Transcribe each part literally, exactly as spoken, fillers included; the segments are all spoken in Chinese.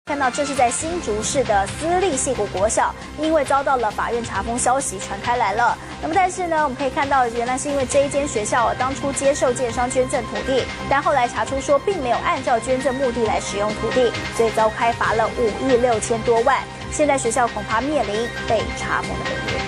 看到这是在新竹市的私立矽谷国小，因为遭到了法院查封消息传开来了。那么但是呢，我们可以看到，原来是因为这一间学校当初接受建商捐赠土地，但后来查出说并没有按照捐赠目的来使用土地，所以遭开罚了五亿六千多万。现在学校恐怕面临被查封的命运。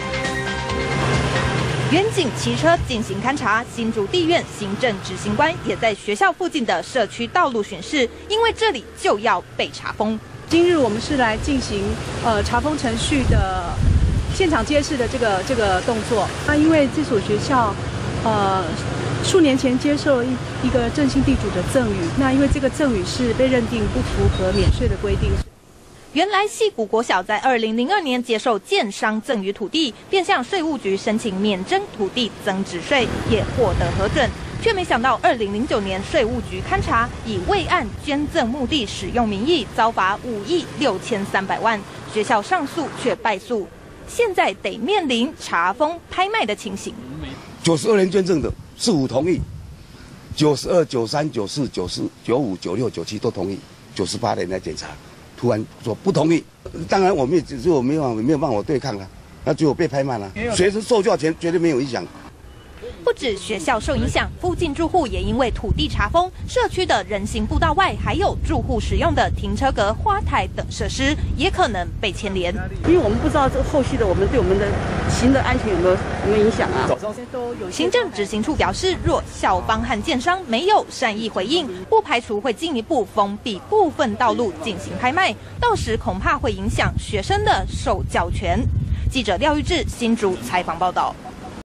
远警骑车进行勘查，新竹地院行政执行官也在学校附近的社区道路巡视，因为这里就要被查封。 今日我们是来进行呃查封程序的现场揭示的这个这个动作。那因为这所学校呃数年前接受一一个振兴地主的赠与，那因为这个赠与是被认定不符合免税的规定。 原来矽谷国小在二零零二年接受建商赠予土地，便向税务局申请免征土地增值税，也获得核准，却没想到二零零九年税务局勘查，以未按捐赠目的使用名义，遭罚五亿六千三百万。学校上诉却败诉，现在得面临查封拍卖的情形。 九十二年捐赠的四五同意，九十二、九三、九四、九四、九五、九六、九七都同意，九十八年来检查。 突然说不同意，当然我们也只是我没有没有办法对抗啊，那只有被拍卖了。随时受教权绝对没有影响。 不止学校受影响，附近住户也因为土地查封，社区的人行步道外，还有住户使用的停车格、花台等设施，也可能被牵连。 因为我们不知道这个后续的我们对我们的行的安全有没有有没有影响啊？ 行政执行处表示，若校方和建商没有善意回应，不排除会进一步封闭部分道路进行拍卖，到时恐怕会影响学生的受教权。记者廖玉志新竹采访报道。